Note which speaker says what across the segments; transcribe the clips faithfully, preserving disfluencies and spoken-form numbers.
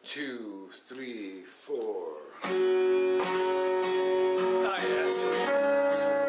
Speaker 1: two, three, four.
Speaker 2: Oh, yeah, that's sweet. That's sweet.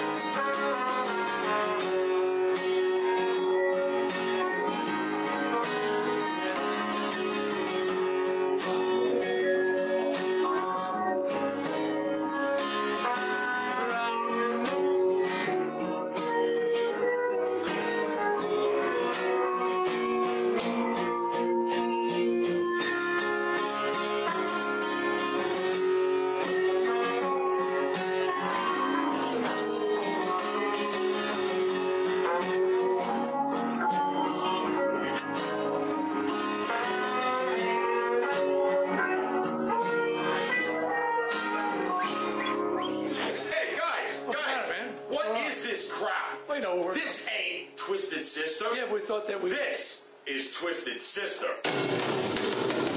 Speaker 3: You know, we're,
Speaker 4: this ain't Twisted Sister.
Speaker 3: Yeah, we thought that we...
Speaker 4: This is Twisted Sister.